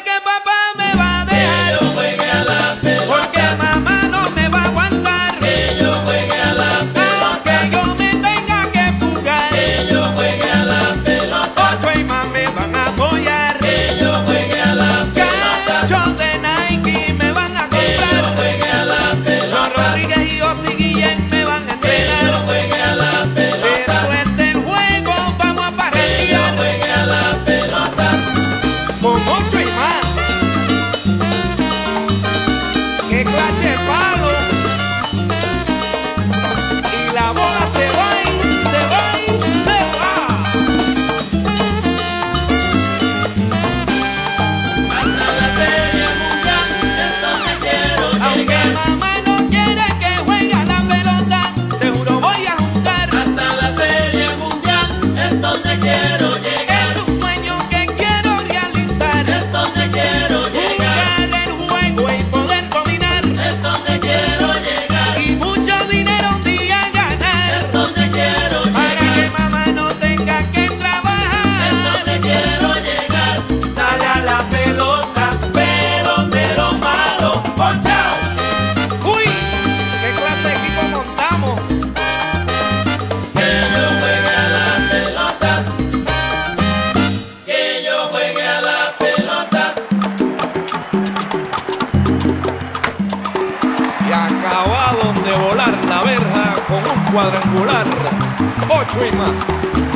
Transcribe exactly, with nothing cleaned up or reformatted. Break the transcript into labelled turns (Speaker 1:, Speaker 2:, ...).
Speaker 1: que papá me va a dejar.
Speaker 2: Que yo juegue a la pelota.
Speaker 1: Porque mamá no me va a aguantar.
Speaker 2: Que yo juegue a la pelota.
Speaker 1: Aunque yo me tenga que fugar.
Speaker 2: Que yo juegue a la pelota.
Speaker 1: Ocho y más me van a apoyar.
Speaker 2: Que yo juegue a la pelota.
Speaker 1: Cachos de Nike me van a
Speaker 2: Que yo
Speaker 1: comprar.
Speaker 2: juegue a la
Speaker 1: Son
Speaker 2: pelota.
Speaker 1: Rodríguez y Osi Guillén me van a
Speaker 2: Que
Speaker 1: entrenar.
Speaker 2: yo juegue a la pelota.
Speaker 1: Después del juego vamos a
Speaker 2: Que yo
Speaker 1: parrandear
Speaker 2: juegue a la pelota.
Speaker 1: con ocho y más. ¡Qué clase de palo! Y la bola se va y se va y se va.
Speaker 2: Hasta la serie mundial es donde quiero
Speaker 1: Aunque
Speaker 2: llegar.
Speaker 1: mamá no quiere que juegue a la pelota, te juro voy a jugar.
Speaker 2: Hasta la serie mundial es donde quiero llegar.
Speaker 1: Es un sueño que quiero realizar.
Speaker 2: Es donde quiero llegar.
Speaker 1: Jugar el juego y poder dominar.
Speaker 2: Es donde quiero llegar.
Speaker 1: Y mucho dinero un día ganar.
Speaker 2: Es donde quiero
Speaker 1: Para que
Speaker 2: llegar.
Speaker 1: mamá no tenga que
Speaker 2: Es
Speaker 1: trabajar.
Speaker 2: donde quiero llegar.
Speaker 1: Dale a la pelota, pelotero malo, ponchao. Uy, qué clase de equipo montamos.
Speaker 2: Que yo juegue a la pelota. Que yo juegue a la pelota.
Speaker 1: Y acabaron de volar la verja con un cuadrangular. Ocho y más.